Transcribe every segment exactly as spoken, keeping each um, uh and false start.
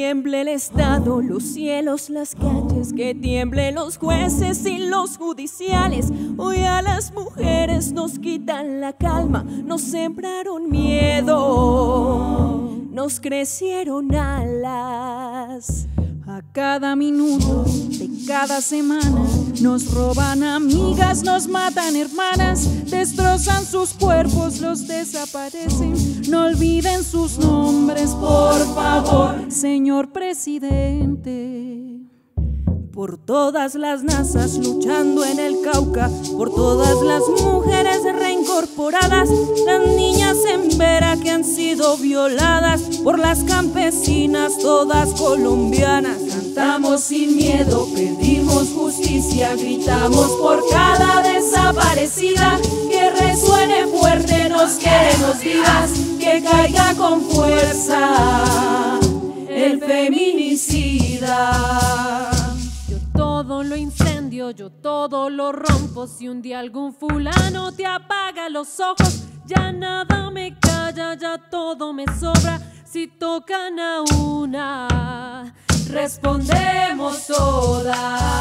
tiemble el Estado, los cielos, las calles, que tiemblen los jueces y los judiciales. Hoy a las mujeres nos quitan la calma, nos sembraron miedo, nos crecieron alas. A cada minuto de cada semana nos roban amigas, nos matan hermanas, destrozan sus cuerpos, los desaparecen. No olviden sus nombres, por favor, señor presidente. Por todas las nazas luchando en el Cauca, por todas las mujeres reincorporadas, las niñas en Vera que han sido violadas, por las campesinas todas colombianas. Cantamos sin miedo, pedimos justicia, gritamos por cada desaparecida. Que resuene fuerte, nos queremos vivas, que caiga con fuerza el feminicida. Todo lo incendio, yo todo lo rompo. Si un día algún fulano te apaga los ojos, ya nada me calla, ya todo me sobra. Si tocan a una, respondemos todas.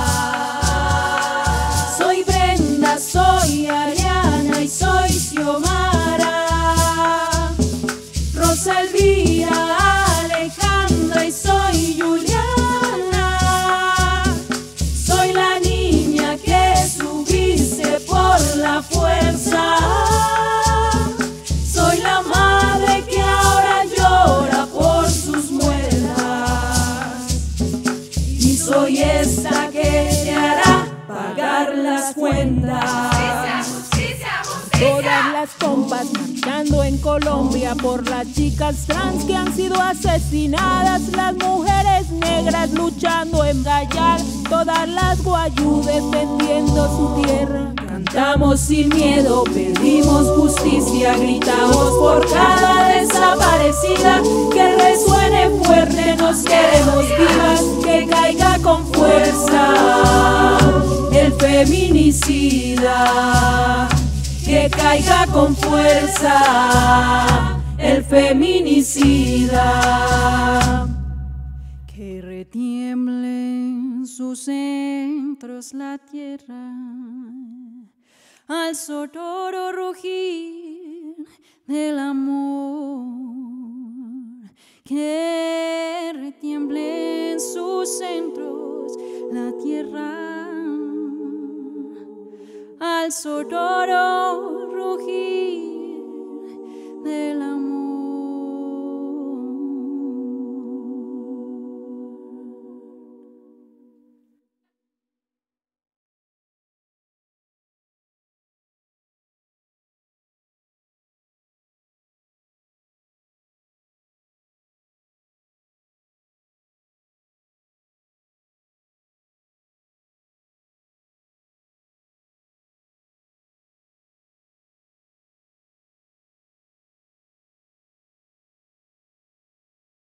Soy Brenda, soy Ariana y soy Xiomara, Rosa Elvira, Alejandra y soy Juliana. La fuerza, soy la madre que ahora llora por sus muelas, y soy esta que te hará pagar las cuentas. Todas las compas marchando en Colombia por las chicas trans que han sido asesinadas, las mujeres negras luchando en Gallar, todas las guayú defendiendo su tierra. Cantamos sin miedo, pedimos justicia, gritamos por cada desaparecida. Que resuene fuerte, nos queremos vivas, que caiga con fuerza el feminicida. Que caiga con fuerza el feminicida. Que retiemble en sus centros la tierra al sonoro rugir del amor. Que retiemble en sus centros la tierra al sonoro rugir